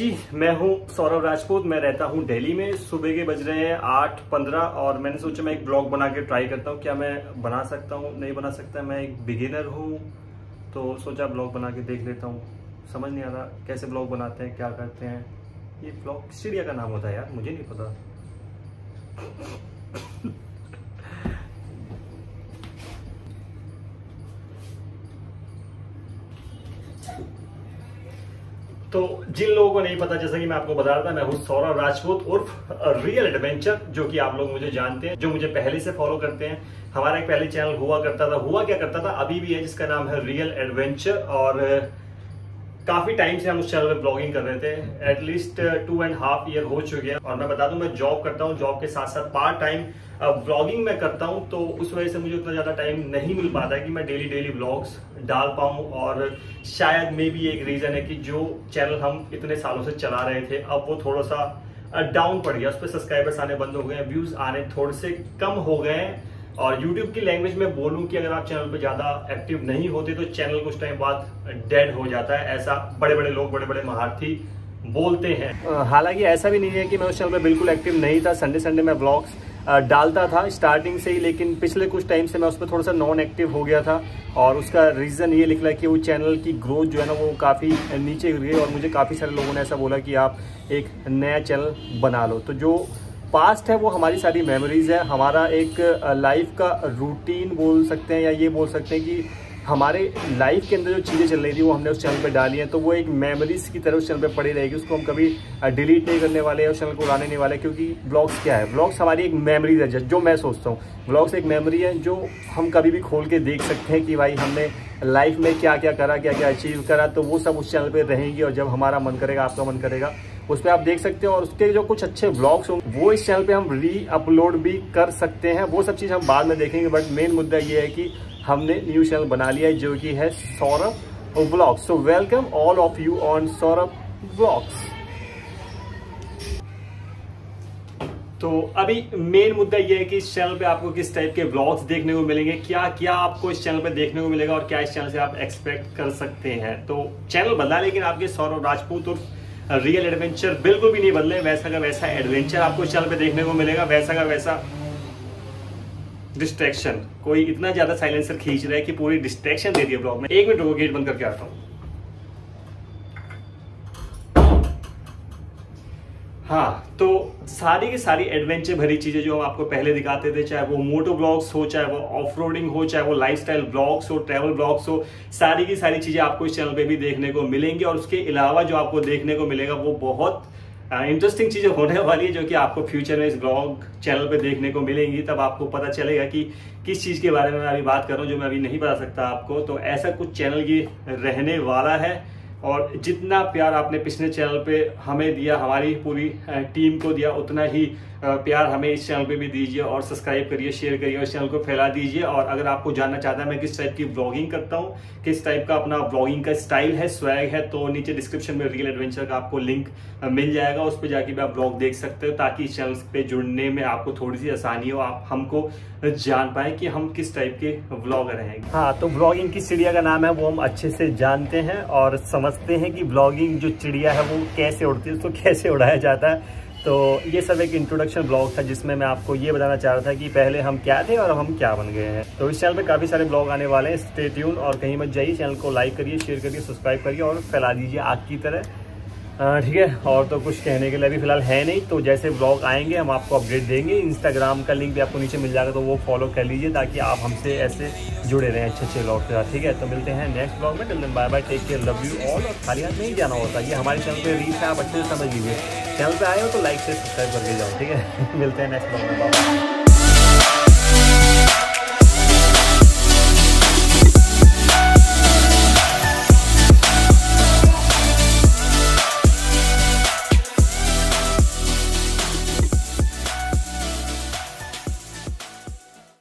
मैं हूं सौरभ राजपूत। मैं रहता हूं दिल्ली में। सुबह के बज रहे हैं 8:15 और मैंने सोचा मैं एक ब्लॉग बना के ट्राई करता हूं। क्या मैं बना सकता हूं? नहीं बना सकता, मैं एक बिगिनर हूं, तो सोचा ब्लॉग बना के देख लेता हूं। समझ नहीं आ रहा कैसे ब्लॉग बनाते हैं, क्या करते हैं। ये ब्लॉग किस चिड़िया का नाम होता है यार, मुझे नहीं पता। तो जिन लोगों को नहीं पता, जैसा कि मैं आपको बता रहा था, मैं हूं सौरभ राजपूत उर्फ रियल एडवेंचर, जो कि आप लोग मुझे जानते हैं, जो मुझे पहले से फॉलो करते हैं। हमारा एक पहले चैनल हुआ क्या करता था, अभी भी है, जिसका नाम है रियल एडवेंचर। और काफी टाइम से हम उस चैनल पे ब्लॉगिंग कर रहे थे। एटलीस्ट 2.5 ईयर हो चुके हैं। और मैं बता दूं, मैं जॉब करता हूं, जॉब के साथ साथ पार्ट टाइम ब्लॉगिंग में करता हूं, तो उस वजह से मुझे उतना ज्यादा टाइम नहीं मिल पाता है कि मैं डेली ब्लॉग्स डाल पाऊं। और शायद मे भी एक रीजन है कि जो चैनल हम इतने सालों से चला रहे थे, अब वो थोड़ा सा डाउन पड़ गया। उस पर सब्सक्राइबर्स आने बंद हो गए, व्यूज आने थोड़े से कम हो गए। और YouTube की लैंग्वेज में बोलूं कि अगर आप चैनल पे ज्यादा एक्टिव नहीं होते तो चैनल कुछ टाइम बाद डेड हो जाता है। ऐसा बड़े बड़े लोग, बड़े बड़े महारथी बोलते हैं। हालांकि ऐसा भी नहीं है कि मैं उस चैनल पे बिल्कुल एक्टिव नहीं था। संडे में ब्लॉग्स डालता था स्टार्टिंग से ही, लेकिन पिछले कुछ टाइम से मैं उस पर थोड़ा सा नॉन एक्टिव हो गया था। और उसका रीज़न ये निकला कि वो चैनल की ग्रोथ जो है ना, वो काफ़ी नीचे गिर गई। और मुझे काफ़ी सारे लोगों ने ऐसा बोला कि आप एक नया चैनल बना लो। तो जो पास्ट है वो हमारी सारी मेमोरीज है, हमारा एक लाइफ का रूटीन बोल सकते हैं, या ये बोल सकते हैं कि हमारे लाइफ के अंदर जो चीज़ें चल रही थी वो हमने उस चैनल पे डाली हैं। तो वो एक मेमोरीज की तरह उस चैनल पे पड़ी रहेगी, उसको हम कभी डिलीट नहीं करने वाले हैं, उस चैनल को उड़ाने नहीं वाले। क्योंकि ब्लॉग्स क्या है, ब्लॉग्स हमारी एक मेमोरीज है। जो मैं सोचता हूँ ब्लॉग्स एक मेमोरी है जो हम कभी भी खोल के देख सकते हैं कि भाई हमने लाइफ में क्या क्या करा, क्या क्या अचीव करा। तो वो सब उस चैनल पर रहेंगी, और जब हमारा मन करेगा, आपका मन करेगा, उस पर आप देख सकते हैं। और उसके जो कुछ अच्छे व्लॉग्स हों वो इस चैनल पे हम री अपलोड भी कर सकते हैं। वो सब चीज़ हम बाद में देखेंगे, बट मेन मुद्दा ये है कि हमने न्यू चैनल बना लिया है, जो कि है Saurabh vlogs. So welcome all of you on Saurabh vlogs. तो अभी मेन मुद्दा ये है कि इस चैनल पे आपको किस टाइप के व्लॉग्स देखने को मिलेंगे, क्या क्या आपको इस चैनल पे देखने को मिलेगा, और क्या इस चैनल से आप एक्सपेक्ट कर सकते हैं। तो चैनल बदला, लेकिन आपके सौरभ राजपूत और रियल एडवेंचर बिल्कुल भी नहीं बदले। वैसा का वैसा एडवेंचर आपको इस चैनल पे देखने को मिलेगा, वैसा का वैसा डिस्ट्रैक्शन। कोई इतना ज्यादा साइलेंसर खींच रहा है कि पूरी डिस्ट्रैक्शन दे दी है ब्लॉग में। 1 मिनट रुको, गेट बंद करके आता हूं। हाँ, तो सारी की सारी एडवेंचर भरी चीजें जो हम आपको पहले दिखाते थे, चाहे वो मोटो ब्लॉग्स हो, चाहे वो ऑफ रोडिंग हो, चाहे वो लाइफस्टाइल ब्लॉग्स हो, ट्रैवल ब्लॉग्स हो, सारी की सारी चीजें आपको इस चैनल पे भी देखने को मिलेंगी। और उसके अलावा जो आपको देखने को मिलेगा वो बहुत इंटरेस्टिंग चीजें होने वाली है, जो कि आपको फ्यूचर में इस ब्लॉग चैनल पे देखने को मिलेंगी। तब आपको पता चलेगा कि किस चीज के बारे में मैं अभी बात कर रहा हूँ, जो मैं अभी नहीं बता सकता आपको। तो ऐसा कुछ चैनल ये रहने वाला है। और जितना प्यार आपने पिछले चैनल पे हमें दिया, हमारी पूरी टीम को दिया, उतना ही प्यार हमें इस चैनल पे भी दीजिए। और सब्सक्राइब करिए, शेयर करिए, और इस चैनल को फैला दीजिए। और अगर आपको जानना चाहता है मैं किस टाइप की ब्लॉगिंग करता हूँ, किस टाइप का अपना ब्लॉगिंग का स्टाइल है, स्वैग है, तो नीचे डिस्क्रिप्शन में रियल एडवेंचर का आपको लिंक मिल जाएगा। उस पर जाके भी आप ब्लॉग देख सकते हो, ताकि इस चैनल पे जुड़ने में आपको थोड़ी सी आसानी हो, आप हमको जान पाए कि हम किस टाइप के ब्लॉगर हैं। हाँ, तो ब्लॉगिंग किस चिड़िया का नाम है वो हम अच्छे से जानते हैं और समझते हैं कि ब्लॉगिंग जो चिड़िया है वो कैसे उड़ती है, उसको कैसे उड़ाया जाता है। तो ये सब एक इंट्रोडक्शन ब्लॉग था, जिसमें मैं आपको ये बताना चाह रहा था कि पहले हम क्या थे और हम क्या बन गए हैं। तो इस चैनल पे काफ़ी सारे ब्लॉग आने वाले हैं, स्टे ट्यून। और कहीं मत जाइए, चैनल को लाइक करिए, शेयर करिए, सब्सक्राइब करिए और फैला दीजिए आग की तरह। ठीक है, और तो कुछ कहने के लिए अभी फिलहाल है नहीं। तो जैसे ब्लॉग आएंगे हम आपको अपडेट देंगे। इंस्टाग्राम का लिंक भी आपको नीचे मिल जाएगा, तो वो फॉलो कर लीजिए, ताकि आप हमसे ऐसे जुड़े रहें अच्छे ब्लॉग के साथ। ठीक है, तो मिलते हैं नेक्स्ट ब्लॉग में। Till then bye bye, take care, love you all. और खाली हाथ नहीं जाना होता, ये हमारे चैनल पे रीच है, आप अच्छे से समझ लीजिए। चैनल पे आए हो तो लाइक से सब्सक्राइब करके जाओ। ठीक है, मिलते हैं नेक्स्ट ब्लॉग में।